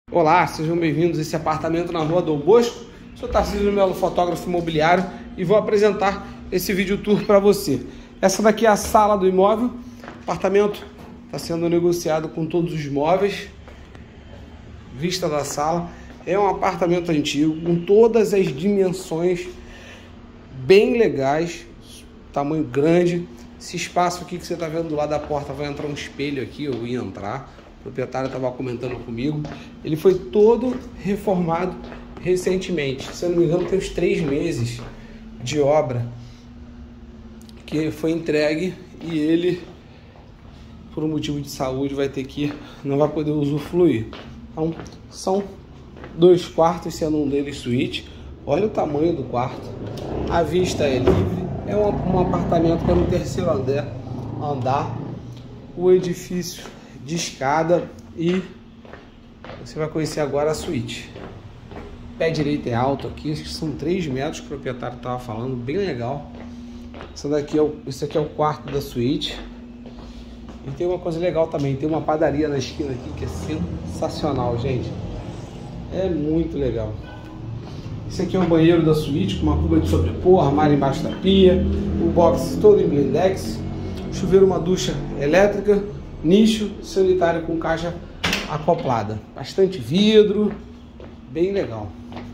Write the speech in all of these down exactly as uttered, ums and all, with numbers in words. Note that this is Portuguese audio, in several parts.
Olá, sejam bem-vindos a esse apartamento na Rua Dom Bosco. Sou Tarcísio Melo, fotógrafo imobiliário, e vou apresentar esse vídeo tour para você. Essa daqui é a sala do imóvel. O apartamento está sendo negociado com todos os móveis. Vista da sala. É um apartamento antigo, com todas as dimensões bem legais, tamanho grande. Esse espaço aqui que você está vendo do lado da porta, vai entrar um espelho aqui, eu ia entrar. O proprietário estava comentando comigo. Ele foi todo reformado recentemente. Se eu não me engano, tem uns três meses de obra que foi entregue, e ele, por um motivo de saúde, vai ter que não vai poder usufruir. Então, são dois quartos, sendo um deles suíte. Olha o tamanho do quarto. A vista é livre. É um, um apartamento que é no terceiro andar. andar. O edifício de escada, e você vai conhecer agora a suíte. Pé direito é alto aqui, acho que são três metros que o proprietário estava falando, bem legal. Essa daqui é o, esse aqui é o quarto da suíte. E tem uma coisa legal também, tem uma padaria na esquina aqui que é sensacional, gente. É muito legal. Esse aqui é o banheiro da suíte, com uma cuba de sobrepor, armário embaixo da pia, o box todo em blindex, chuveiro, uma ducha elétrica, nicho sanitário com caixa acoplada, bastante vidro, bem legal.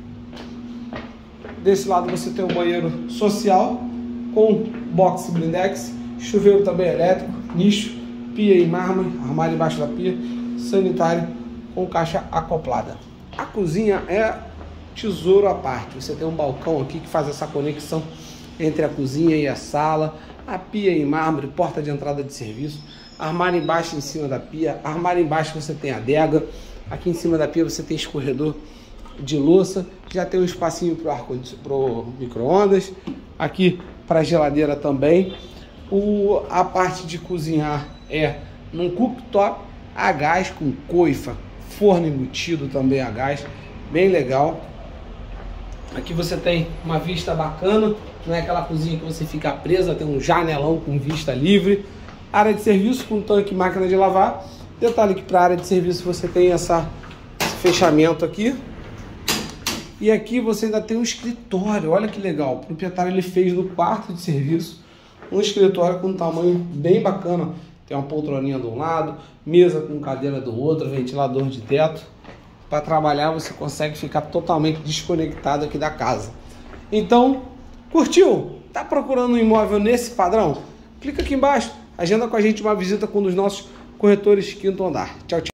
Desse lado você tem um banheiro social com box blindex, chuveiro também elétrico, nicho, pia em mármore, armário embaixo da pia, sanitário com caixa acoplada. A cozinha é tesouro à parte. Você tem um balcão aqui que faz essa conexão entre a cozinha e a sala, a pia em mármore, porta de entrada de serviço, armário embaixo, em cima da pia, armário embaixo você tem adega, aqui em cima da pia você tem escorredor de louça, já tem um espacinho para o micro-ondas, aqui para a geladeira também. O, a parte de cozinhar é num cooktop a gás com coifa, forno embutido também a gás, bem legal. Aqui você tem uma vista bacana, não é aquela cozinha que você fica presa, tem um janelão com vista livre. Área de serviço com tanque e máquina de lavar. Detalhe que para a área de serviço você tem essa, esse fechamento aqui. E aqui você ainda tem um escritório, olha que legal. O proprietário ele fez no quarto de serviço um escritório com um tamanho bem bacana. Tem uma poltroninha de um lado, mesa com cadeira do outro, ventilador de teto. Para trabalhar você consegue ficar totalmente desconectado aqui da casa. Então, curtiu? Tá procurando um imóvel nesse padrão? Clica aqui embaixo, agenda com a gente uma visita com um dos nossos corretores quinto andar. Tchau, tchau.